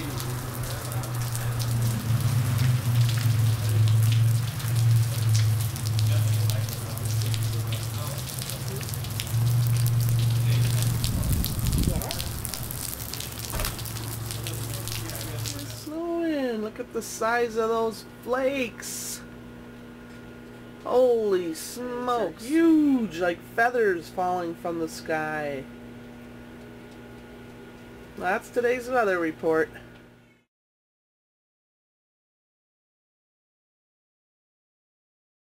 Slow in. Look at the size of those flakes. Holy smokes. Huge, like feathers falling from the sky. That's today's weather report.